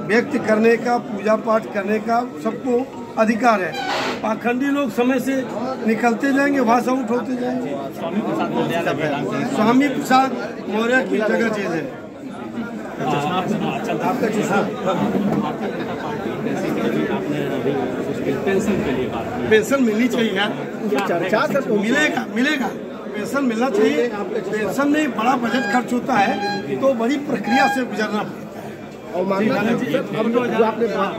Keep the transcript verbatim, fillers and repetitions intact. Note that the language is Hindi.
व्यक्त करने का, पूजा पाठ करने का सबको अधिकार है। पाखंडी लोग समय से निकलते जाएंगे, वहाँ से आउट होते जाएंगे। स्वामी प्रसाद मौर्य की जगह चीज है। आपका पेंशन मिलनी चाहिए यार, चर्चा से मिलेगा मिलेगा पेंशन मिलना चाहिए। पेंशन में बड़ा बजट खर्च होता है तो बड़ी प्रक्रिया से गुजरना पड़ता है। और